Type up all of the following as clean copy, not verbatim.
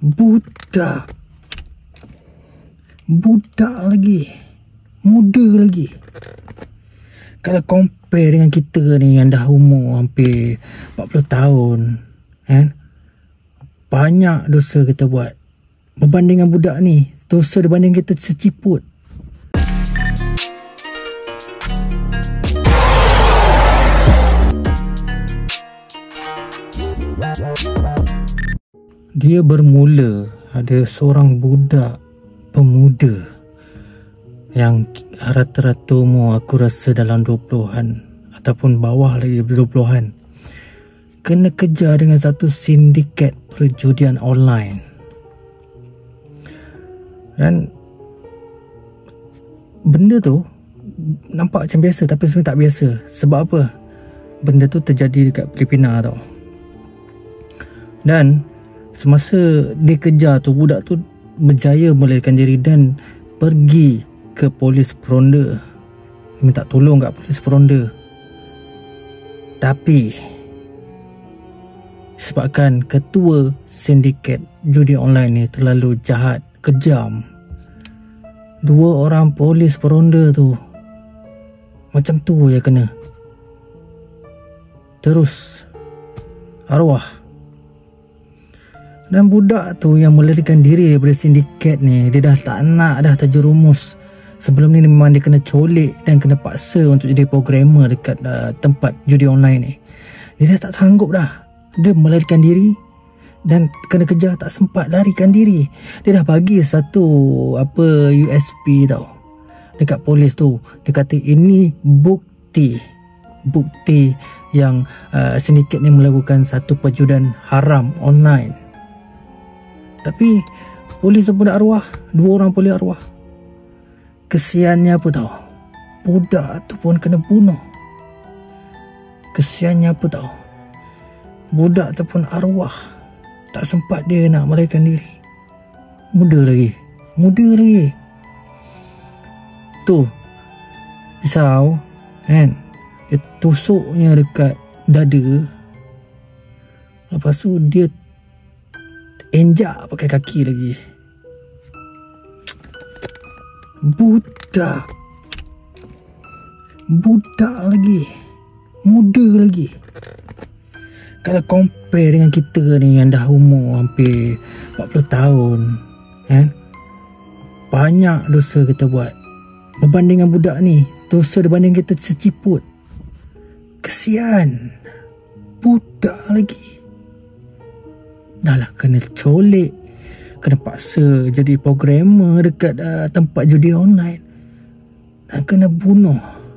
Budak lagi, muda lagi. Kalau compare dengan kita ni yang dah umur hampir 40 tahun, kan? Banyak dosa kita buat. Berbanding dengan budak ni, dosa berbanding kita seciput. Dia bermula ada seorang budak pemuda yang rata-rata umur aku rasa dalam 20-an ataupun bawah lagi 20-an, kena kejar dengan satu sindiket perjudian online. Dan benda tu nampak macam biasa tapi sebenarnya tak biasa. Sebab apa? Benda tu terjadi dekat Filipina tau. Dan semasa dia kejar tu, budak tu berjaya melarikan diri dan pergi ke polis peronda, minta tolong kat polis peronda. Tapi sebabkan ketua sindiket judi online ni terlalu jahat, kejam, dua orang polis peronda tu macam tu je kena. Terus arwah. Dan budak tu yang melarikan diri daripada sindiket ni, dia dah tak nak dah terjerumus. Sebelum ni memang dia kena colik dan kena paksa untuk jadi programmer dekat tempat judi online ni. Dia dah tak sanggup dah. Dia melarikan diri dan kena kejar, tak sempat larikan diri. Dia dah bagi satu USB tau dekat polis tu. Dia kata ini bukti yang sindiket ni melakukan satu perjudian haram online. Tapi polis tu pun dah arwah. Dua orang polis arwah. Kesiannya apa tau? Budak tu pun kena bunuh. Kesiannya apa tau? Budak tu pun arwah. Tak sempat dia nak melarikan diri. Muda lagi. Tu risau kan? Dia tusuknya dekat dada. Lepas tu dia enjak pakai kaki lagi. Budak lagi, muda lagi. Kalau compare dengan kita ni yang dah umur hampir 40 tahun, kan? Banyak dosa kita buat. Berbanding dengan budak ni, dosa berbanding kita seciput. Kesian. Budak lagi. Dah lah kena colik, kena paksa jadi programmer dekat tempat judi online, dan kena bunuh.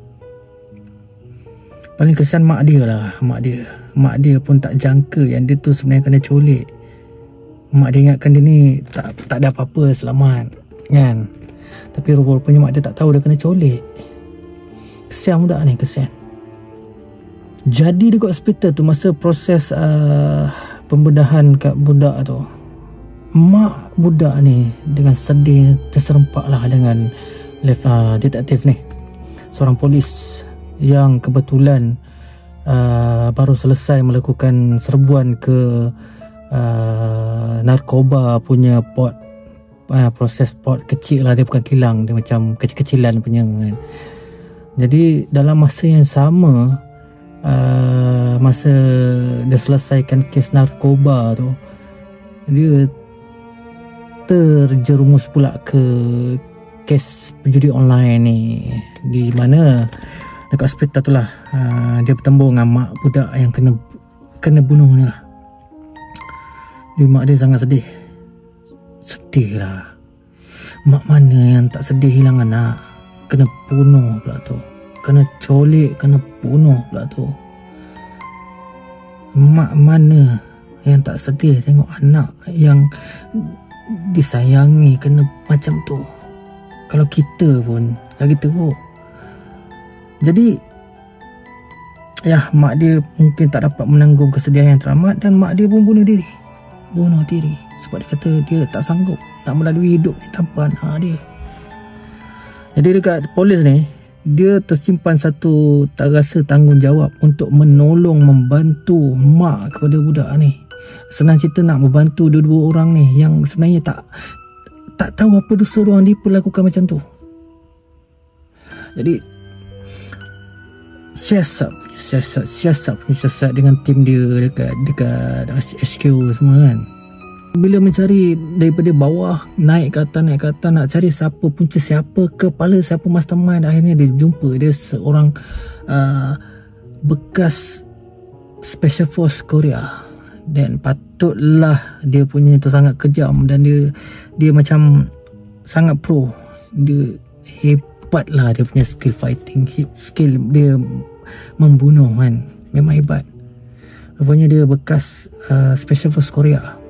Paling kesian mak dia lah. Mak dia pun tak jangka yang dia tu sebenarnya kena colik. Mak dia ingatkan dia ni tak ada apa-apa, selamat kan. Tapi rupanya mak dia tak tahu dia kena colik. Kesian budak ni, kesian. Jadi dekat hospital tu, masa proses pembedahan kat budak tu, mak budak ni dengan sedih terserempak lah dengan detektif ni, seorang polis yang kebetulan baru selesai melakukan serbuan ke narkoba punya port, proses port kecil lah, dia bukan kilang, dia macam kecil-kecilan punya kan. Jadi dalam masa yang sama, masa dia selesaikan kes narkoba tu, dia terjerumus pula ke kes penjudi online ni, di mana dekat hospital tu lah dia bertemu dengan mak budak yang kena bunuh ni lah. Jadi mak dia sangat sedih lah. Mak mana yang tak sedih hilang anak, kena bunuh pula tu, kena colik, kena bunuh pula tu. Mak mana yang tak sedih tengok anak yang disayangi kena macam tu. Kalau kita pun lagi teruk. Jadi mak dia mungkin tak dapat menanggung kesedihan yang teramat, dan mak dia pun bunuh diri sebab dia kata dia tak sanggup nak melalui hidup ni tanpa anak dia. Jadi dekat polis ni, dia tersimpan satu rasa tanggungjawab untuk menolong, membantu mak kepada budak ni. Senang cerita nak membantu dua-dua orang ni yang sebenarnya tak tahu apa dosa orang, dia perlakukan macam tu. Jadi siasat dengan tim dia dekat HQ semua kan. Bila mencari daripada bawah naik ke atas nak cari siapa punca, siapa kepala, siapa mastermind, akhirnya dia jumpa dia seorang bekas Special Force Korea. Dan patutlah dia punya tu sangat kejam dan dia macam sangat pro. Dia hebat lah, dia punya skill fighting, skill dia membunuh kan, memang hebat. Rupanya dia bekas Special Force Korea.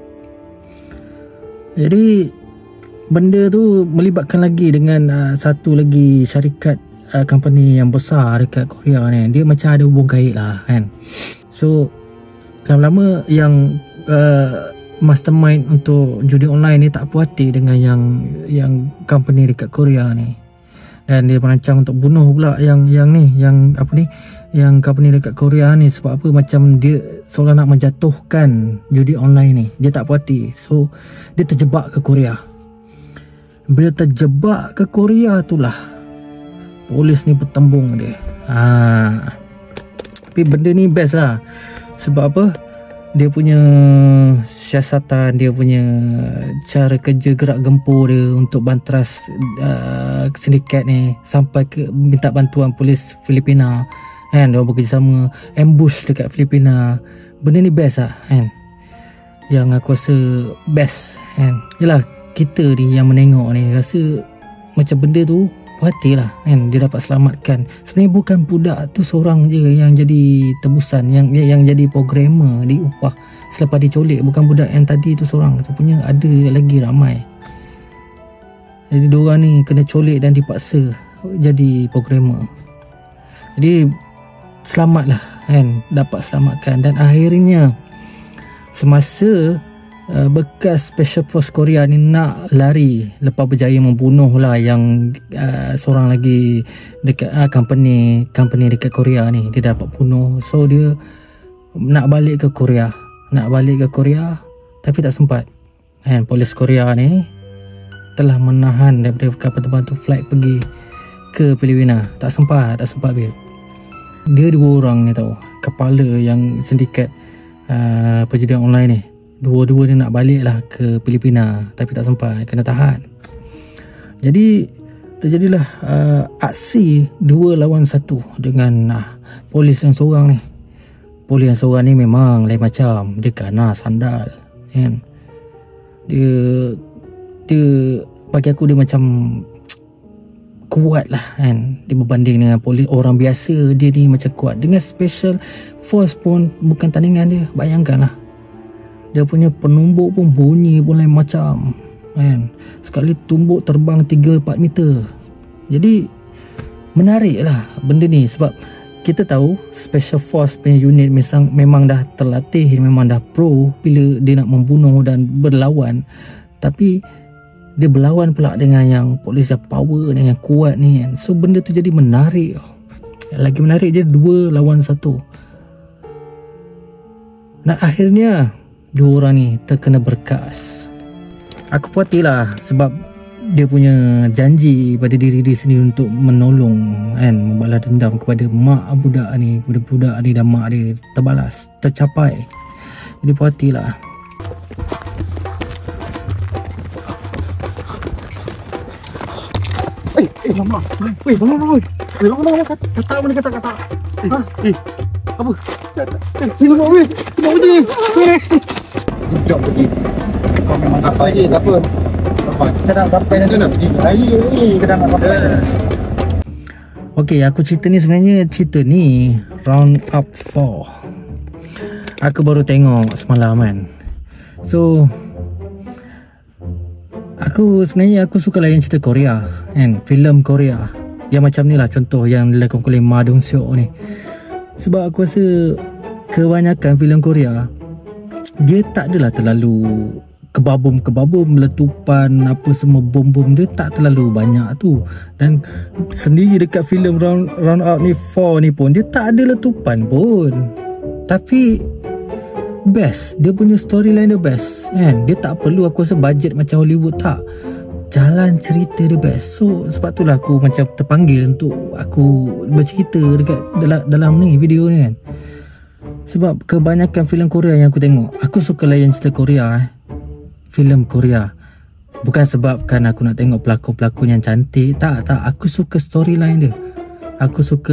Jadi benda tu melibatkan lagi dengan satu lagi syarikat company yang besar dekat Korea ni. Dia macam ada hubung kait lah kan. So lama-lama yang mastermind untuk judi online ni tak puas hati dengan yang company dekat Korea ni, dan dia merancang untuk bunuh pula yang company dekat Korea ni. Sebab apa? Macam dia seolah nak menjatuhkan judi online ni. Dia tak puas hati, so dia terjebak ke Korea. Bila terjebak ke Korea itulah polis ni bertembung dia. Tapi benda ni best lah. Sebab apa? Dia punya siasatan, dia punya cara kerja gerak gempur dia untuk banteras sindiket ni sampai ke minta bantuan polis Filipina kan. Dia bekerjasama ambush dekat Filipina. Benda ni best lah kan, yang aku rasa best kan. Yelah, kita ni yang menengok ni rasa macam benda tu puas hati lah kan, dia dapat selamatkan. Sebenarnya bukan budak tu seorang je yang jadi tebusan, yang jadi programmer diupah selepas dicolik. Bukan budak yang tadi tu seorang, tu punya ada lagi ramai. Jadi diorang ni kena colik dan dipaksa jadi programmer. Jadi selamat lah kan, dapat selamatkan. Dan akhirnya semasa bekas Special Force Korea ni nak lari lepas berjaya membunuh lah yang seorang lagi dekat company dekat Korea ni, dia dapat bunuh. So dia nak balik ke Korea tapi tak sempat kan. Polis Korea ni telah menahan daripada kapal terbang tu flight pergi ke Filipina. Tak sempat babe. Dia dua orang ni tahu, kepala yang sindiket perjudian online ni. Dua-dua ni nak balik lah ke Filipina tapi tak sempat, kena tahan. Jadi terjadilah aksi 2 lawan 1 dengan polis yang seorang ni. Polis yang seorang ni memang lain macam. Dia ganas, sandal kan. Dia bagi aku dia macam kuat lah kan. Dia berbanding dengan polis orang biasa, dia ni macam kuat. Dengan Special Force pun bukan tandingan dia. Bayangkan lah, dia punya penumbuk pun bunyi pun lain macam kan. Sekali tumbuk terbang 3-4 meter. Jadi menarik lah benda ni. Sebab kita tahu Special Force punya unit memang dah terlatih, memang dah pro bila dia nak membunuh dan berlawan. Tapi dia berlawan pula dengan yang polis yang power ni, yang kuat ni kan. So benda tu jadi menarik. Lagi menarik je 2 lawan 1. Nah akhirnya dua orang ni terkena berkas. Aku puas hati lah sebab dia punya janji pada diri dia sendiri untuk menolong kan, membalas dendam kepada mak budak ni, kepada budak ni dan mak dia, terbalas, tercapai. Jadi puas hati lah. Lama. Lama. Kata mana kata. Apa? Ini mau weh. Mau je. Jom pergi. Kau memang tak apa je, tak apa. Kita nak sampai nanti. Kita nak pergi lagi ni. Kita nak sampai. Okey, aku cerita ni round up 4. Aku baru tengok semalam kan. So aku suka layan cerita Korea kan, filem Korea yang macam ni lah, contoh yang dilakukan oleh Ma Dong-seok ni. Sebab aku rasa kebanyakan filem Korea dia tak adalah terlalu kebabum letupan apa semua bom dia tak terlalu banyak tu. Dan sendiri dekat filem round up ni 4 ni pun dia tak ada letupan pun. Tapi best. Dia punya storyline dia best kan. Dia tak perlu aku rasa budget macam Hollywood, tak. Jalan cerita dia best. So sebab tu lah aku macam terpanggil untuk aku bercerita dekat dalam ni video ni kan. Sebab kebanyakan filem Korea yang aku tengok, aku suka layan cerita Korea filem Korea. Bukan sebabkan aku nak tengok pelakon-pelakon yang cantik, tak. Aku suka storyline dia. Aku suka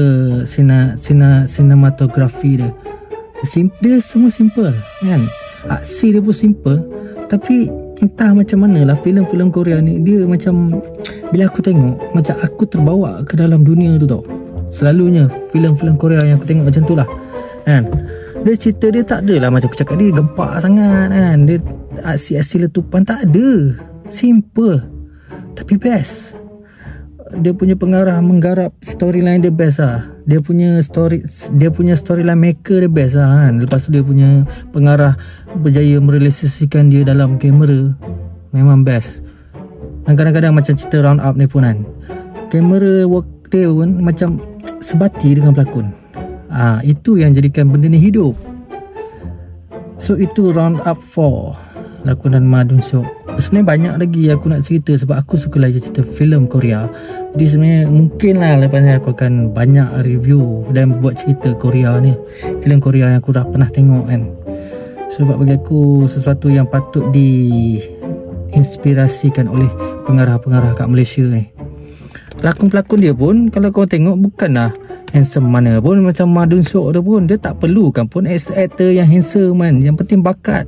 sinematografi dia. Dia semua simple kan. Aksi dia pun simple, tapi entah macam mana lah filem-filem Korea ni, dia macam bila aku tengok macam aku terbawa ke dalam dunia tu tau. Selalunya filem-filem Korea yang aku tengok macam tu lah kan. Dia cerita dia tak adalah macam aku cakap, dia gempak sangat kan. Dia aksi-aksi letupan tak ada. Simple tapi best. Dia punya pengarah menggarap storyline dia best lah. Dia punya storyline maker dia best lah kan. Lepas tu dia punya pengarah berjaya merealisasikan dia dalam kamera, memang best. Dan kadang-kadang macam cerita Round Up ni pun kan, kamera work dia pun macam sebati dengan pelakon. Itu yang jadikan benda ni hidup. So itu Round Up 4 lakonan Ma Dong Seok. Sebenarnya banyak lagi aku nak cerita sebab aku suka lagi cerita filem Korea. Jadi sebenarnya mungkin lah lepas ni aku akan banyak review dan buat cerita Korea ni, filem Korea yang aku dah pernah tengok kan. Sebab bagi aku sesuatu yang patut diinspirasikan oleh pengarah-pengarah kat Malaysia ni. Pelakon-pelakon dia pun kalau kau tengok bukanlah handsome mana pun macam Ma Dong Seok tu pun. Dia tak perlukan pun aktor yang handsome kan. Yang penting bakat.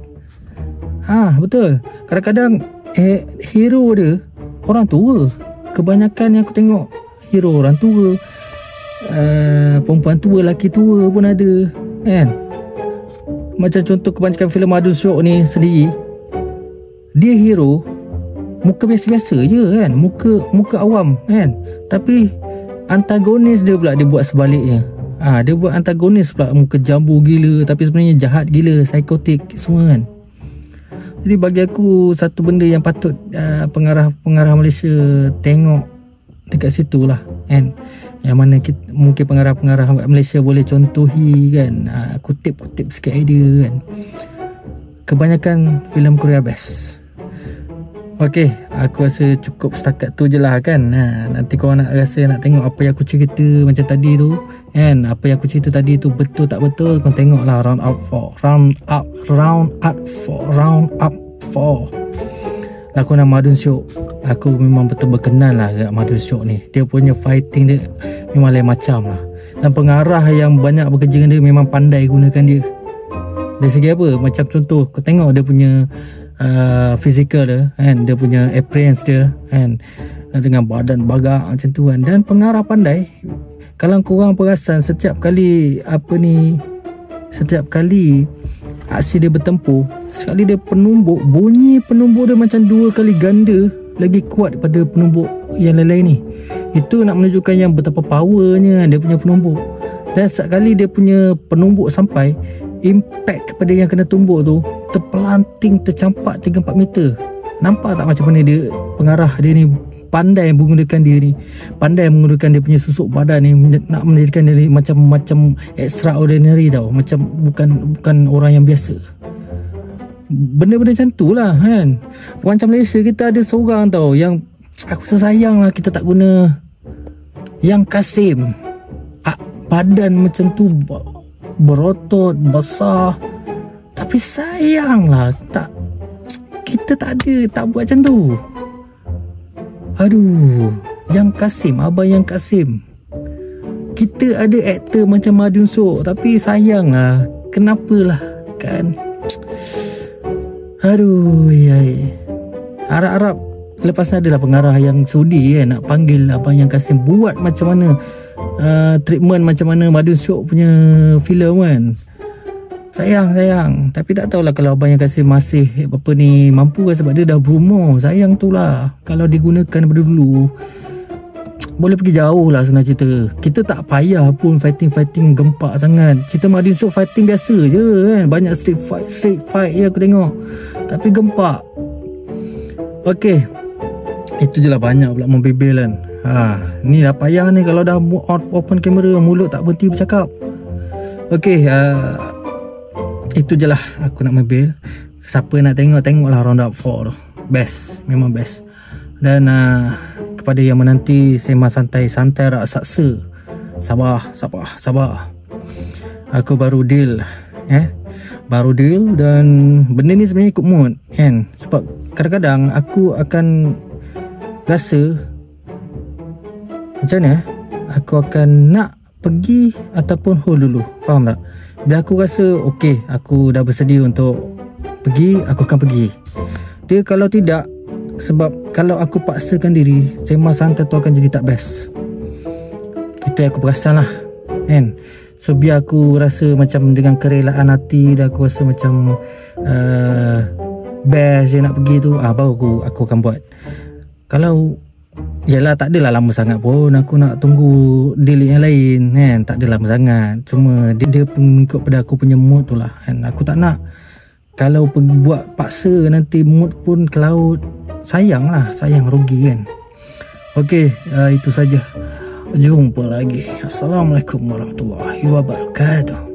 Betul. Kadang-kadang hero dia orang tua. Kebanyakan yang aku tengok hero orang tua, perempuan tua, lelaki tua pun ada kan. Macam contoh kebanyakan filem Ma Dong Seok ni sendiri, dia hero muka biasa-biasa je kan, muka awam kan. Tapi antagonis dia pula dia buat sebaliknya. Dia buat antagonis pula muka jambu gila tapi sebenarnya jahat gila, psikotik semua kan. Jadi bagi aku satu benda yang patut pengarah Malaysia tengok dekat situ lah kan. Yang mana mungkin pengarah-pengarah Malaysia boleh contohi kan, kutip-kutip sikit idea kan. Kebanyakan filem Korea best. Okey, aku rasa cukup setakat tu je lah kan. Nanti korang nak rasa nak tengok apa yang aku cerita macam tadi tu kan, apa yang aku cerita tadi tu betul tak betul, korang tengok lah Round Up 4 lakonan Ma Dong Seok. Aku memang betul berkenan lah dengan Ma Dong Seok ni. Dia punya fighting dia memang lain macam lah. Dan pengarah yang banyak bekerja dengan dia memang pandai gunakan dia. Dari segi apa? Macam contoh kau tengok dia punya physical dia kan, dia punya appearance dia kan, dengan badan bagak macam tu kan. Dan pengarah pandai. Kalau korang perasan setiap kali aksi dia bertempur, sekali dia penumbuk, bunyi penumbuk dia macam 2 kali ganda lagi kuat daripada penumbuk yang lain-lain ni. Itu nak menunjukkan yang betapa powernya dia punya penumbuk. Dan sekali dia punya penumbuk sampai, impact kepada yang kena tumbuk tu terpelanting, tercampak 3-4 meter. Nampak tak macam mana dia, pengarah dia ni pandai menggunakan dia ni, pandai menggunakan dia punya susuk badan ni nak menjadikan dia ni macam extraordinary tau, macam bukan orang yang biasa. Benda-benda macam tu lah kan. Macam Malaysia kita ada seorang tau yang aku sayang lah kita tak guna, yang Kasim. Badan macam tu berotot, besar, tapi sayang lah kita tak buat macam tu. Aduh, yang Kasim, abang yang Kasim. Kita ada aktor macam Ma Dong Seok, tapi sayang lah, kenapalah kan. Aduh, harap-harap lepas ni adalah pengarah yang sudi nak panggil abang yang Kasim buat macam mana treatment macam mana Ma Dong Seok punya filem kan. Sayang. Tapi tak tahulah kalau abang yang Kasim masih mampu kan, sebab dia dah berumur. Sayang tu lah. Kalau digunakan daripada dulu, boleh pergi jauh lah senang cerita. Kita tak payah pun fighting gempak sangat. Cerita Ma Dong Seok fighting biasa je kan. Banyak street fight je aku tengok, tapi gempak. Okey, itu je lah, banyak pula membebel kan. Ni dah payah ni kalau dah open kamera, mulut tak berhenti bercakap. Okey, Itu je lah aku nak ambil. Siapa nak tengoklah round up 4 tu. Best, memang best. Dan kepada yang menanti sembang santai-santai raksasa, sabar. Aku baru deal dan benda ni sebenarnya ikut mood kan. Sebab kadang-kadang aku akan rasa macam mana aku akan nak pergi ataupun hold dulu. Faham tak? Bila aku rasa okey, aku dah bersedia untuk pergi, aku akan pergi. Dia kalau tidak, sebab kalau aku paksakan diri, sembang santai tu akan jadi tak best. Itu yang aku perasan lah kan. So biar aku rasa macam dengan kerelaan hati, dan aku rasa macam best je nak pergi tu, baru aku akan buat. Kalau yalah, tak adalah lama sangat pun aku nak tunggu deal yang lain kan. Tak adalah lama sangat. Cuma dia pun mengikut pada aku punya mood tu lah kan. Aku tak nak kalau buat paksa nanti mood pun ke laut. Sayang rugi kan. Okey, itu saja. Jumpa lagi. Assalamualaikum warahmatullahi wabarakatuh.